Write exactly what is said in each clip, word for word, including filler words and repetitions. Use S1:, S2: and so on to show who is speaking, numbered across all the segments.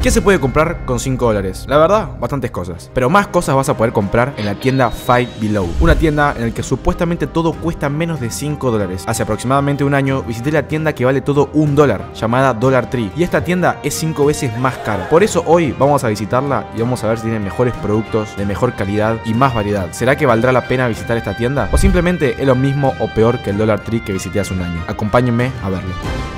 S1: ¿Qué se puede comprar con cinco dólares? La verdad, bastantes cosas. Pero más cosas vas a poder comprar en la tienda Five Below. Una tienda en la que supuestamente todo cuesta menos de cinco dólares. Hace aproximadamente un año visité la tienda que vale todo un dólar, llamada Dollar Tree. Y esta tienda es cinco veces más cara. Por eso hoy vamos a visitarla y vamos a ver si tiene mejores productos, de mejor calidad y más variedad. ¿Será que valdrá la pena visitar esta tienda? ¿O simplemente es lo mismo o peor que el Dollar Tree que visité hace un año? Acompáñenme a verlo.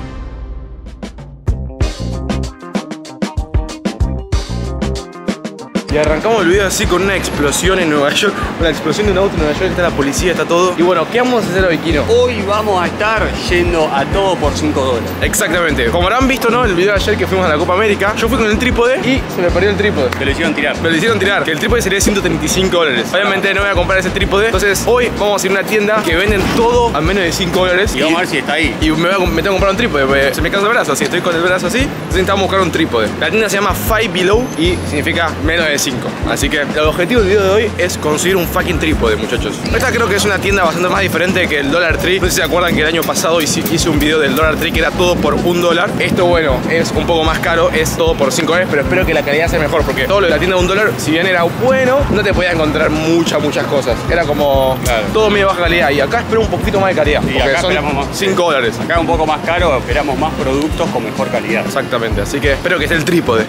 S1: Y arrancamos el video así con una explosión en Nueva York. Una explosión de un auto en Nueva York, está la policía, está todo. Y bueno, ¿qué vamos a hacer hoy, Kino?
S2: Hoy vamos a estar yendo a todo por cinco dólares.
S1: Exactamente. Como habrán visto, ¿no? El video de ayer que fuimos a la Copa América, yo fui con el trípode y se me perdió el trípode.
S2: Me lo hicieron tirar.
S1: Me lo hicieron tirar. Que el trípode sería ciento treinta y cinco dólares. Obviamente no voy a comprar ese trípode. Entonces hoy vamos a ir a una tienda que venden todo a menos de cinco dólares.
S2: Y vamos a ver si está ahí.
S1: Y me, voy a, me tengo que comprar un trípode, porque se me cansa el brazo. Si estoy con el brazo así, entonces necesitamos buscar un trípode. La tienda se llama Five Below y significa menos de cinco. Así que el objetivo del video de hoy es conseguir un fucking trípode, muchachos. Esta creo que es una tienda bastante más diferente que el Dollar Tree. No sé si se acuerdan que el año pasado hice un video del Dollar Tree que era todo por un dólar. Esto, bueno, es un poco más caro, es todo por cinco dólares, pero espero que la calidad sea mejor, porque todo lo de la tienda de un dólar, si bien era bueno, no te podías encontrar muchas, muchas cosas. Era como claro, todo medio baja calidad. Y acá espero un poquito más de calidad,
S2: y
S1: porque
S2: acá
S1: son
S2: esperamos más,
S1: cinco dólares.
S2: Acá un poco más caro, esperamos más productos con mejor calidad.
S1: Exactamente, así que espero que esté el trípode.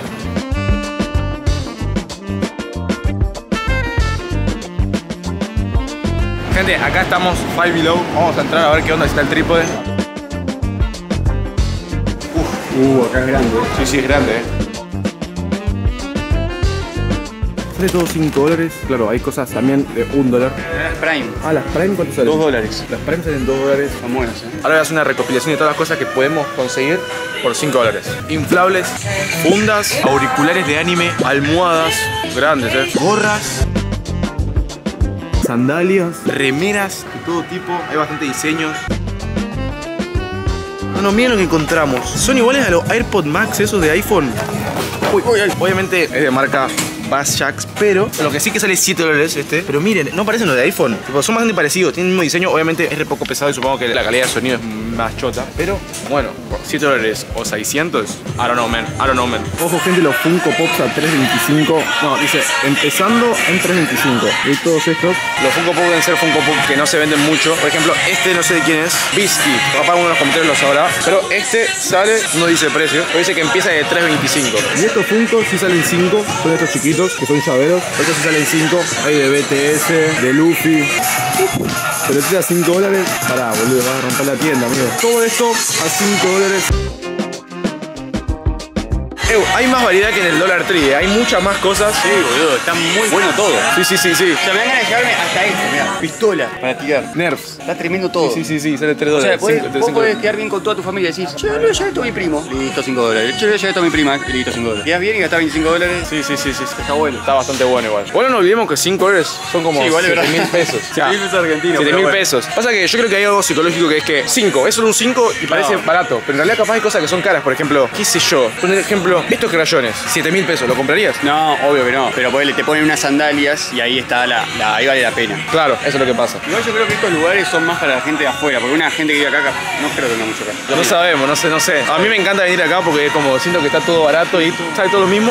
S1: Gente, acá estamos, Five Below. Vamos a entrar a ver qué onda, si está el trípode.
S2: Uf, uh, acá es grande.
S1: Sí, sí, es grande, eh. Sale todo cinco dólares. Claro, hay cosas también de un dólar.
S2: Las Prime.
S1: Ah, las Prime, ¿cuánto salen?
S2: dos dólares.
S1: Las Prime salen dos dólares.
S2: Son buenas, eh.
S1: Ahora voy a hacer una recopilación de todas las cosas que podemos conseguir por cinco dólares. Inflables, fundas, auriculares de anime, almohadas, grandes, eh. Gorras, sandalias, remeras de todo tipo, hay bastante diseños. No, no, miren lo que encontramos. Son iguales a los AirPods Max, esos de iPhone. Uy, uy, uy. Obviamente es de marca Bass Jacks, pero lo que sí que sale siete dólares este. Pero miren, no parecen los de iPhone. Tipo, son bastante parecidos, tienen el mismo diseño. Obviamente es re poco pesado y supongo que la calidad de sonido es más chota. Pero bueno, por siete dólares o seiscientos, I don't know, man. I don't know, man. Ojo, gente, los Funko Pops a tres veinticinco. No, dice, empezando en tres veinticinco. Y todos estos. Los Funko Pops deben ser Funko Pops que no se venden mucho. Por ejemplo, este no sé de quién es. Bisky. Capaz uno de los comentarios lo sabrá. Pero este sale, no dice precio, pero dice que empieza de tres veinticinco. Y estos Funko sí salen cinco. Son estos chiquitos, que son llaveros. Estos sí salen cinco. Hay de B T S, de Luffy. Pero este a cinco dólares. Pará, boludo, vas a romper la tienda, amigo. Todo esto a cinco dólares. Eh, hay más variedad que en el Dollar Tree, ¿eh? Hay muchas más cosas.
S2: Sí, boludo, está muy bueno todo.
S1: Sí, sí, sí, sí.
S2: O sea, me dan ganas de llevarme hasta esto, mirá. Pistola para tirar.
S1: Nerfs.
S2: Está tremendo todo.
S1: Sí, sí, sí, sale tres
S2: O sea,
S1: dólares.
S2: podés,
S1: cinco,
S2: vos
S1: cinco
S2: podés quedar bien con toda tu familia y decís, che, le voy a llevar esto a mi primo. Listo, cinco dólares. Che, le voy a llevar esto a mi prima. Listo, cinco dólares. Quedás bien y gastás veinticinco dólares.
S1: Sí, sí, sí, sí. Está bueno. Está bastante bueno igual. Bueno, no olvidemos que cinco dólares son como
S2: sí, vale,
S1: siete mil pesos.
S2: siete mil pesos argentinos.
S1: siete mil pesos. Pasa que yo creo que hay algo psicológico que es que cinco, es solo un cinco y parece no. barato. Pero en realidad capaz hay cosas que son caras. Por ejemplo, qué sé yo. Por ejemplo, estos crayones, siete mil pesos. ¿Lo comprarías?
S2: No, obvio que no. Pero ponele, te ponen unas sandalias y ahí está la, la. Ahí vale la pena.
S1: Claro, eso es lo que pasa.
S2: Igual yo creo que estos lugares son más para la gente de afuera. Porque una gente que vive acá, acá no creo que venga mucho acá.
S1: No sabemos, no sé, no sé. A mí me encanta venir acá porque es como siento que está todo barato y sale todo lo mismo.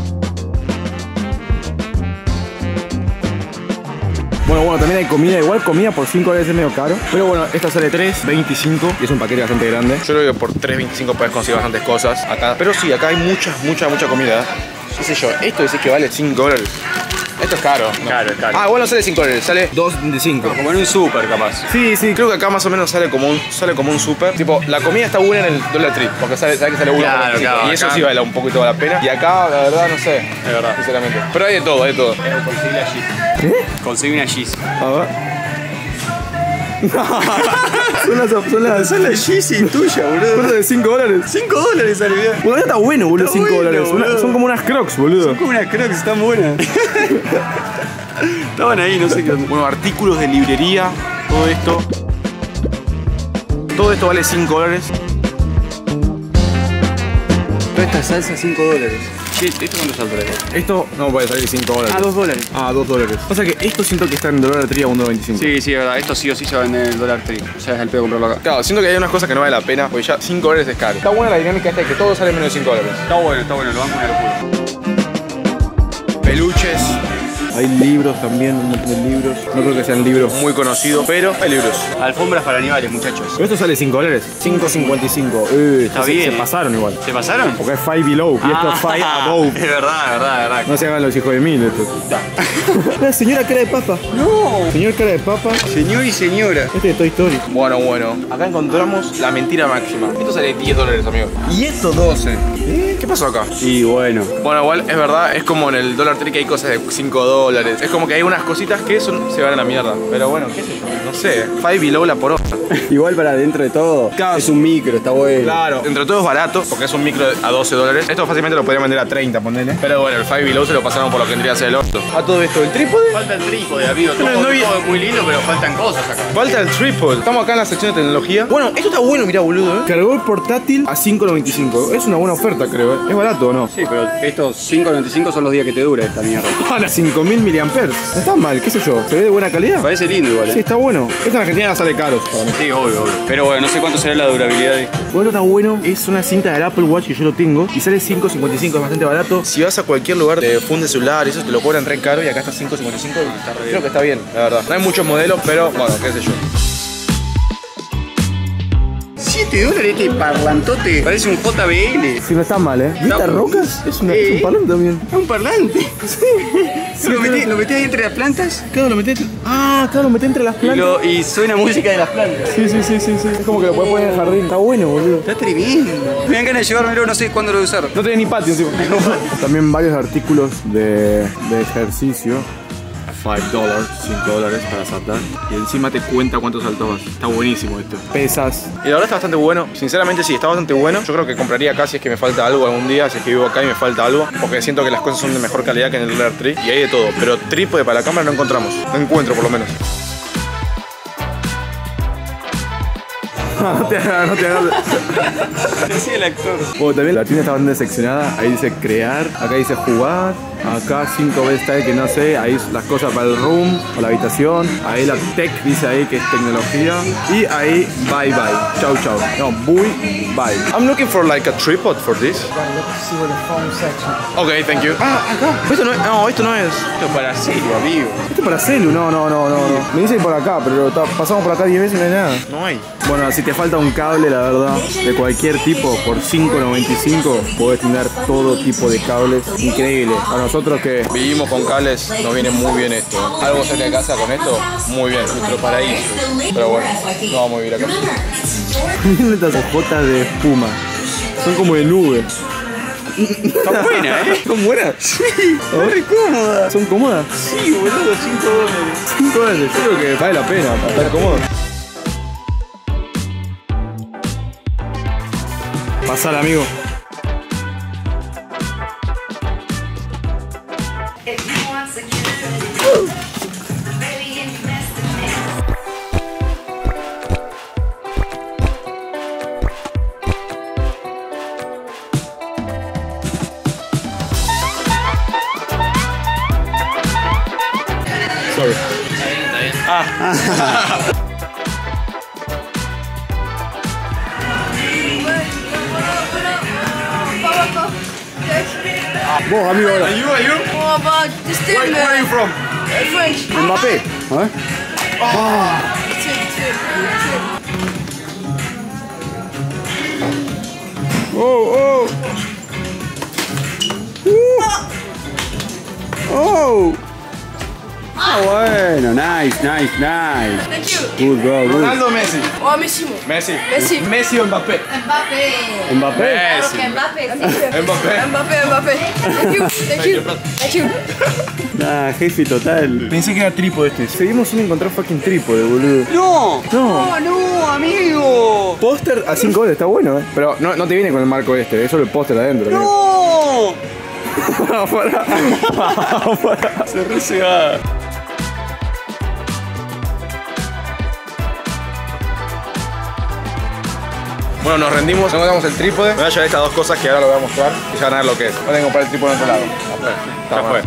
S1: Bueno, bueno, también hay comida, igual comida por cinco dólares es medio caro. Pero bueno, esta sale tres veinticinco y es un paquete bastante grande. Yo creo que por tres veinticinco puedes conseguir bastantes cosas acá. Pero sí, acá hay mucha, mucha, mucha comida. ¿Qué sé yo? Esto dice que vale cinco dólares. Esto es caro. No.
S2: Caro, es caro.
S1: Ah, bueno, sale cinco dólares, sale dos de cinco.
S2: Como en un súper, capaz.
S1: Sí, sí, creo que acá más o menos sale como un, sale como un súper. Tipo, la comida está buena en el Dollar Tree, porque sale, sabe que sale uno
S2: claro, claro,
S1: y eso
S2: acá.
S1: sí vale un poquito la pena. Y acá, la verdad, no sé.
S2: Es verdad.
S1: Sinceramente. Pero hay de todo, hay de todo.
S2: Eh, conseguí la Yeezy.
S1: ¿Qué?
S2: Conseguí una Yeezy.
S1: A ver. son las son las
S2: son las Yeezy tuya, boludo.
S1: de cinco dólares.
S2: cinco dólares sale bien.
S1: Bueno, está bueno, boludo, cinco
S2: bueno,
S1: dólares.
S2: boludo.
S1: Una, son como unas Crocs, boludo.
S2: Son como unas Crocs, están buenas. Estaban ahí, no sé qué onda.
S1: Bueno, artículos de librería, todo esto. Todo esto vale cinco dólares.
S2: Toda esta salsa cinco dólares. Che, ¿esto cuánto saldrá?
S1: Esto no puede salir cinco dólares.
S2: Ah, dos dólares.
S1: Ah, dos dólares. Pasa que esto siento que está en Dollar Tree a uno veinticinco.
S2: Sí, sí, es verdad. Esto sí o sí se vende en el Dollar Tree. O sea, es el pedo comprarlo acá.
S1: Claro, siento que hay unas cosas que no vale la pena, porque ya cinco dólares es caro. Está buena la dinámica esta de que todo sale menos de cinco dólares.
S2: Está bueno, está bueno. Lo banco una locura.
S1: Peluches. Hay libros también, un montón de libros. No creo que sean libros muy conocidos, pero hay libros.
S2: Alfombras para animales, muchachos.
S1: Pero esto sale cinco dólares. cinco cincuenta y cinco. Eh,
S2: Está
S1: se,
S2: bien.
S1: Se pasaron igual.
S2: ¿Se pasaron?
S1: Porque es five below y esto es five above.
S2: Es verdad, es verdad, es verdad.
S1: No se hagan los hijos de mil esto. La señora cara de papa.
S2: No.
S1: Señor cara de papa.
S2: Señor y señora.
S1: Este es Toy Story. Bueno, bueno. Acá encontramos la mentira máxima. Esto sale diez dólares, amigo. Y esto doce. ¿Eh? ¿Qué pasó acá?
S2: Y bueno.
S1: Bueno, igual es verdad, es como en el Dollar Tree que hay cosas de cinco dólares. Es como que hay unas cositas que son, se van a la mierda. Pero bueno, qué sé yo. No sé. five below la por otra.
S2: Igual para dentro de todo.
S1: Claro.
S2: Es un micro, está bueno.
S1: Claro. Entre todo es barato, porque es un micro a doce dólares. Esto fácilmente lo podrían vender a treinta, ponele. Pero bueno, el five below se lo pasaron por lo que tendría que ser el otro. A todo esto, el trípode.
S2: Falta el trípode, amigo. Todo,
S1: No, no vi-
S2: todo es muy lindo, pero faltan cosas acá.
S1: Falta el trípode. Estamos acá en la sección de tecnología. Bueno, esto está bueno, mirá, boludo, ¿eh? Cargador portátil a cinco noventa y cinco. Es una buena oferta, creo, ¿eh? ¿Es barato o no?
S2: Sí, pero estos cinco noventa y cinco son los días que te dura esta mierda.
S1: Para cinco mil miliamperes. No está mal, qué sé yo. Se ve de buena calidad.
S2: Parece lindo igual,
S1: Sí,
S2: ¿eh?
S1: está bueno. Esto en Argentina no sale caro para mí.
S2: Sí, obvio, obvio. Pero bueno, no sé cuánto será la durabilidad de esto.
S1: Bueno, está bueno. Es una cinta del Apple Watch que yo lo tengo y sale cinco cincuenta y cinco, es bastante barato. Si vas a cualquier lugar de funde celular, eso te lo cobran re caro y acá está cinco cincuenta y cinco y está re Creo que está bien, la verdad. No hay muchos modelos, pero bueno, qué sé yo.
S2: siete dólares este parlantote. Parece un J B L.
S1: Sí, no está mal, ¿eh? ¿Viste
S2: Está-
S1: rocas? Es, una,
S2: Sí.
S1: es un parlante también.
S2: Es un parlante. Sí. ¿Lo metí, lo metí ahí entre las plantas
S1: Claro, lo metí entre... Ah, claro, lo metí entre las
S2: y,
S1: plantas.
S2: lo, y suena música de las plantas.
S1: Sí, sí, sí, sí, sí. Es como que lo puedes poner en el jardín. Está bueno, boludo.
S2: Está tremendo. Me dan ganas de llevármelo, no sé cuándo lo voy a usar.
S1: No tiene ni patio encima. También varios artículos de, de ejercicio. cinco dólares, cinco dólares para saltar. Y encima te cuenta cuánto saltabas. Está buenísimo esto. Pesas. Y la verdad está bastante bueno. Sinceramente sí, está bastante bueno. Yo creo que compraría acá si es que me falta algo algún día. Si es que vivo acá y me falta algo. Porque siento que las cosas son de mejor calidad que en el Dollar Tree. Y hay de todo. Pero trípode para la cámara no encontramos. No encuentro por lo menos. No te hagas, no te hagas.
S2: Así el actor.
S1: Bueno, también la tienda está bastante seccionada. Ahí dice crear, acá dice jugar, acá cinco veces style que no sé, ahí las cosas para el room o la habitación, ahí la tech dice ahí que es tecnología y ahí bye bye, chau chau. No, bye bye. I'm looking for like a tripod for this. Okay, thank you. Ah, acá. Esto no es, no, esto no es.
S2: Esto es para serio, amigo.
S1: Esto es para celu, no, no, no, no, no. Me dicen por acá, pero ta- pasamos por acá diez veces y no hay nada. No hay. Bueno, si te falta un cable, la verdad, de cualquier tipo, por cinco noventa y cinco, podés tener todo tipo de cables. Increíble. A nosotros que vivimos con cables, nos viene muy bien esto. Algo cerca de casa con esto, muy bien. Nuestro paraíso. Pero bueno, no vamos a vivir acá. Miren estas hojotas de espuma. Son como de nube.
S2: Está buena, ¿eh?
S1: ¿Son buenas? Sí.
S2: Re cómoda.
S1: ¿Son cómodas?
S2: Sí, boludo, cinco dólares.
S1: cinco dólares. Yo creo que vale la pena para estar cómodo. Pasar, amigo. Sorry. Ah. Vos, amigo, ahora.
S3: Are you, are you?
S4: Oh, but this team,
S3: Where, where are you
S4: uh,
S3: from?
S4: French.
S2: Mbappé. A ver.
S1: Oh, oh. Uh. Oh.
S2: Ah, bueno, nice, nice, nice.
S4: Thank you.
S2: Good, bro, good.
S3: Ronaldo o Messi?
S4: Oh, Messi.
S3: Messi.
S4: Messi.
S3: Messi o Mbappé.
S4: Mbappé.
S2: Mbappé.
S3: Messi.
S4: Mbappé.
S3: Mbappé.
S4: Mbappé, Mbappé. Thank you. Thank you. Thank you.
S2: Ah, jefe total.
S1: Pensé que era trípode este. Seguimos sin encontrar fucking trípode, boludo.
S2: No,
S1: No.
S2: no, no, amigo.
S1: Póster a cinco dólares, está bueno, eh. Pero no, no te viene con el marco este, es solo el póster adentro.
S2: No.
S1: Afuera. Afuera.
S2: Se re se va.
S1: Bueno, nos rendimos, no encontramos el trípode. Me voy a llevar estas dos cosas que ahora lo voy a mostrar y ya van a ver lo que es. Voy a comprar el trípode en otro lado. Ya fue.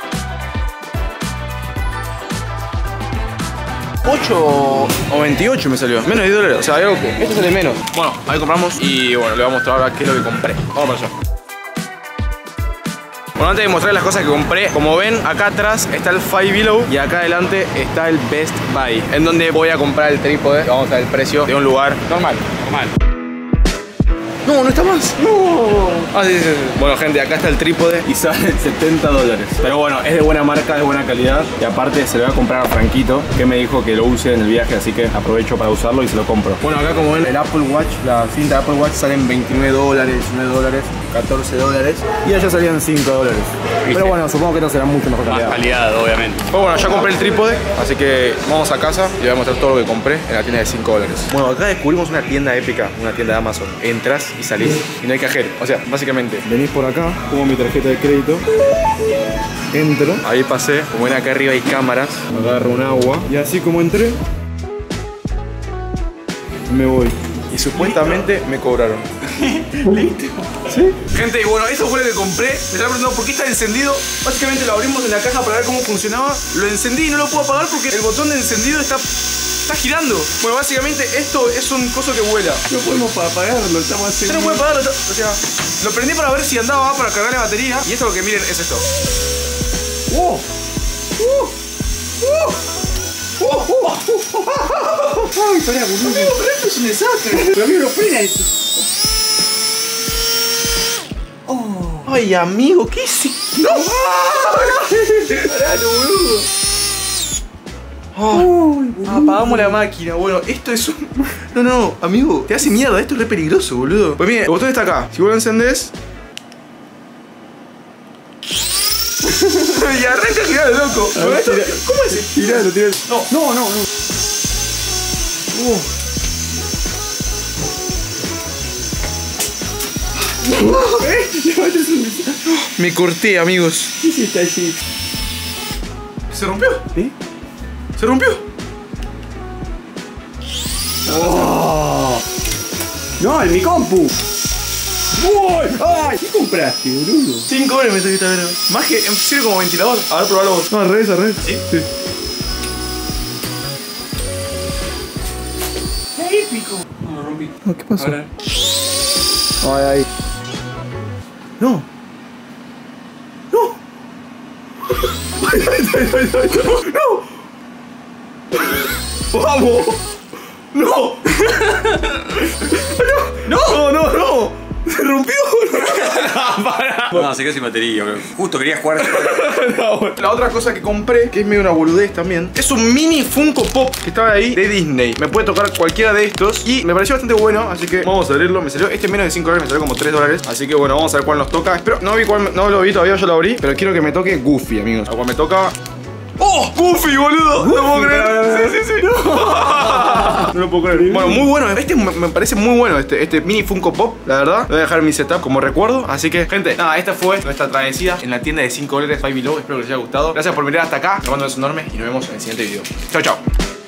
S1: ocho o veintiocho me salió. Menos de diez dólares. O sea, hay algo que. Esto sale menos. Bueno, ahí compramos y bueno, le voy a mostrar ahora qué es lo que compré. Vamos para allá. Bueno, antes de mostrar las cosas que compré, como ven, acá atrás está el Five Below y acá adelante está el Best Buy, en donde voy a comprar el trípode. Vamos a ver el precio de un lugar normal. Normal. No, no está más. No. Ah, sí, sí, sí. Bueno, gente, acá está el trípode y sale setenta dólares. Pero bueno, es de buena marca, es de buena calidad. Y aparte se lo voy a comprar a Franquito, que me dijo que lo use en el viaje, así que aprovecho para usarlo y se lo compro. Bueno, acá como ven, el Apple Watch, la cinta de Apple Watch sale en veintinueve dólares, diecinueve dólares, catorce dólares. Y allá salían cinco dólares. Pero bueno, supongo que no será mucho mejor calidad.
S2: Más calidad, obviamente.
S1: Pues bueno, ya compré el trípode, así que vamos a casa y voy a mostrar todo lo que compré en la tienda de cinco dólares. Bueno, acá descubrimos una tienda épica, una tienda de Amazon. Entras y salís y no hay cajero. O sea, básicamente, venís por acá, pongo mi tarjeta de crédito, entro, ahí pasé, como ven acá arriba hay cámaras, agarro un agua y así como entré, me voy. Y supuestamente me cobraron.
S2: ¿Listo?
S1: ¿Sí? Gente, y bueno, eso fue lo que compré. Me estaba preguntando por qué está encendido. Básicamente lo abrimos en la caja para ver cómo funcionaba. Lo encendí y no lo puedo apagar porque el botón de encendido está, está girando. Bueno, básicamente esto es un coso que vuela.
S2: No podemos apagarlo, estamos
S1: Usted
S2: haciendo...
S1: no puede apagarlo, o sea, lo prendí para ver si andaba para cargar la batería. Y esto lo que miren es esto. ¡Oh! ¡Uh! ¡Uh! ¡Oh! ¡Oh!
S2: ¡Ay, pará, boludo!
S1: Amigo, pero esto es un desastre.
S2: Pero amigo, no frena eso.
S1: Oh. Ay, amigo, ¿qué es? ¡No! ¡Paralo, boludo! Oh. Apagamos la máquina. Bueno, esto es un... No, no, amigo, te hace mierda. Esto es re peligroso, boludo. Pues mire, el botón está acá. Si vos lo encendés... y arranca a girar, loco.
S2: A ver,
S1: Esto,
S2: tira.
S1: ¿cómo es?
S2: Tiralo, tiralo.
S1: No.
S2: No, no, no.
S1: Uh. Me corté, amigos.
S2: ¿Qué hiciste allí?
S1: ¿Se rompió?
S2: ¿Sí?
S1: ¿Se rompió?
S2: Oh. No, en mi compu. Uy, ¡ay! ¿Qué compraste, boludo?
S1: cinco dólares me salió esta verga. Más que sirve como ventilador. A ver, probalo vos.
S2: No, al revés, al revés.
S1: ¿Sí?
S2: Sí.
S1: ¡Qué épico!
S2: No, lo rompí.
S1: No, ¿qué pasó?
S2: Ahora.
S1: Ay, ay. No. No. Ay, ay, ay, ay, ay, no. Vamos. No. No, no, no, no. Se rompió. No, para.
S2: No, se quedó sin batería, boludo. Justo quería jugar.
S1: No, la otra cosa que compré, que es medio una boludez también, es un mini Funko Pop que estaba ahí de Disney. Me puede tocar cualquiera de estos y me pareció bastante bueno, así que vamos a abrirlo. Me salió este menos de cinco dólares, me salió como tres dólares. Así que bueno, vamos a ver cuál nos toca. Espero, no vi cuál, no lo vi todavía, yo lo abrí, pero quiero que me toque Goofy, amigos. A cuál me toca... ¡Oh! ¡Goofy, boludo! No lo puedo creer. Sí, sí, sí. No. No lo puedo creer. Bueno, muy bueno. Este me me parece muy bueno, este, este mini Funko Pop, la verdad. Voy a dejar mi setup como recuerdo. Así que, gente, nada, esta fue nuestra travesía en la tienda de cinco dólares Five Below. Espero que les haya gustado. Gracias por mirar hasta acá. Les mando un beso enorme y nos vemos en el siguiente video. Chau, chau.